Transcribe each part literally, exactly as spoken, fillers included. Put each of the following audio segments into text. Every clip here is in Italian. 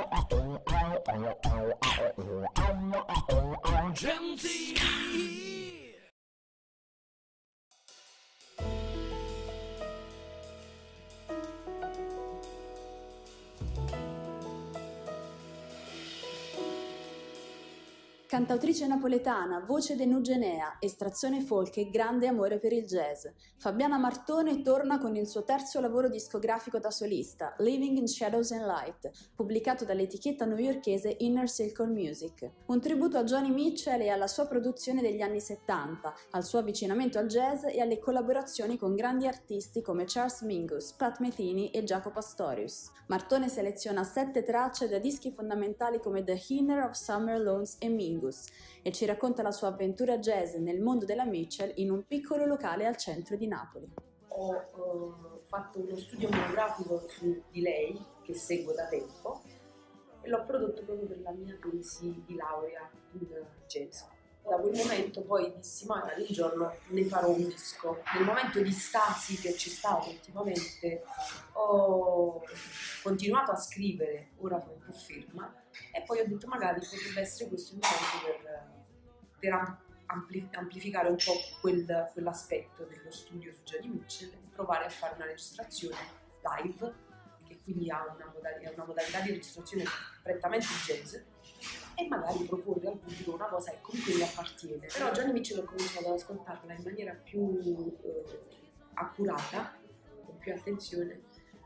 Cantautrice napoletana, voce denugenea, estrazione folk e grande amore per il jazz, Fabiana Martone torna con il suo terzo lavoro discografico da solista, Living in Shadows and Light, pubblicato dall'etichetta newyorkese Inner Circle Music. Un tributo a Joni Mitchell e alla sua produzione degli anni settanta, al suo avvicinamento al jazz e alle collaborazioni con grandi artisti come Charles Mingus, Pat Metheny e Jaco Pastorius. Martone seleziona sette tracce da dischi fondamentali come The Inner of Summer Lawns e Mingus e ci racconta la sua avventura jazz nel mondo della Mitchell in un piccolo locale al centro di Napoli. Ho uh, fatto uno studio monografico su di lei che seguo da tempo e l'ho prodotto proprio per la mia tesi di laurea in jazz. Da quel momento poi dissi magari un giorno ne farò un disco. Nel momento di stasi che c'è stato ultimamente ho continuato a scrivere, ora sono un po' ferma, e poi ho detto magari potrebbe essere questo il momento per, per ampli, amplificare un po' quel, quell'aspetto dello studio su Joni Mitchell e provare a fare una registrazione live, che quindi ha una modalità, una modalità di registrazione prettamente jazz, e magari proporre al pubblico una cosa che comunque mi appartiene. Però Joni Mitchell ho cominciato ad ascoltarla in maniera più eh, accurata, con più attenzione,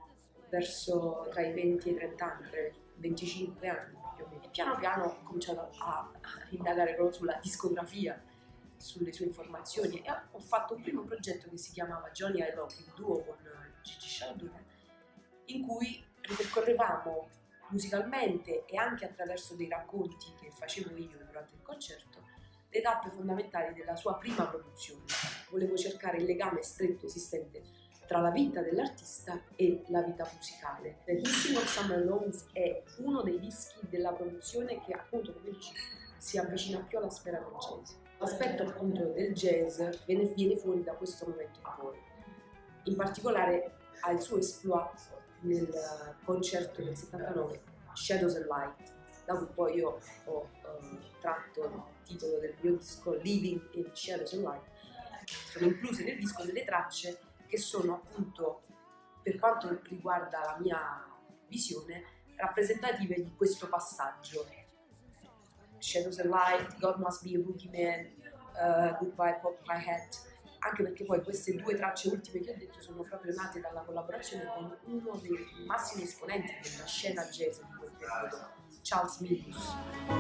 verso tra i venti e i trenta anni, tra i venticinque anni più o meno. E piano piano ho cominciato a, a indagare proprio sulla discografia, sulle sue informazioni, e ho fatto un primo progetto che si chiamava Joni I Love, il duo con Gigi Sheldon, in cui ripercorrevamo musicalmente e anche attraverso dei racconti che facevo io durante il concerto le tappe fondamentali della sua prima produzione. Volevo cercare il legame stretto esistente tra la vita dell'artista e la vita musicale. The Hissing of Summer Lawns è uno dei dischi della produzione che, appunto, come dici, si avvicina più alla sfera del jazz. L'aspetto appunto del jazz viene, viene fuori da questo momento in poi. In particolare ha il suo exploit nel concerto del settantanove, Shadows and Light, da cui poi io ho uh, tratto il titolo del mio disco, Living in Shadows and Light. Sono incluse nel disco delle tracce che sono appunto, per quanto riguarda la mia visione, rappresentative di questo passaggio. Shadows and Light, God Must Be a Boogeyman, uh, Goodbye Pop My Head, anche perché poi queste due tracce ultime che ho detto sono proprio nate dalla collaborazione con uno dei massimi esponenti della scena jazz di quel periodo, Charles Mingus.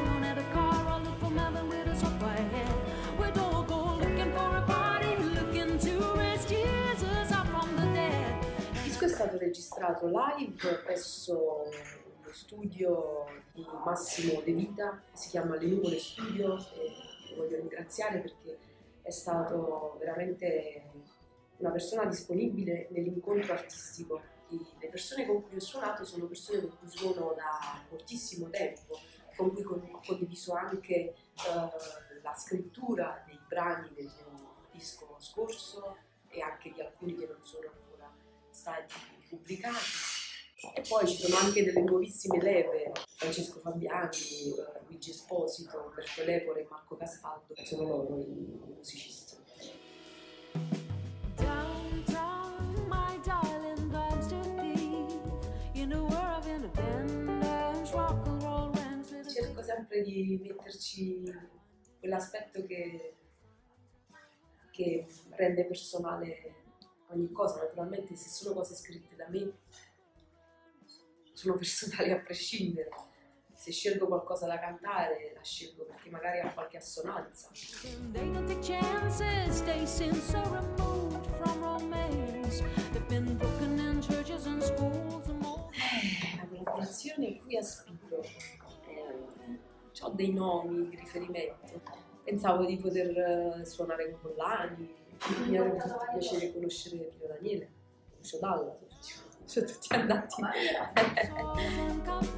Il disco è stato registrato live presso lo studio di Massimo De Vita, che si chiama Le Nuvole Studio, e lo voglio ringraziare perché è stato veramente una persona disponibile nell'incontro artistico. Le persone con cui ho suonato sono persone con cui suono da moltissimo tempo, con cui ho condiviso anche uh, la scrittura dei brani del mio disco scorso e anche di alcuni che non sono ancora stati pubblicati. E poi ci sono anche delle nuovissime leve, Francesco Fabiani, Luigi Esposito, Umberto Lepore e Marco Castaldo, sono loro i musicisti. Cerco sempre di metterci quell'aspetto che, che rende personale ogni cosa. Naturalmente, se sono cose scritte da me, sono personali a prescindere. Se scelgo qualcosa da cantare, la scelgo perché magari ha qualche assonanza. Eh, la collaborazione a cui aspiro. Eh, ho dei nomi di riferimento. Pensavo di poter suonare con Pollani, mi avrebbe fatto piacere conoscere Pino Daniele, Lucio Dalla, sono tutti andati.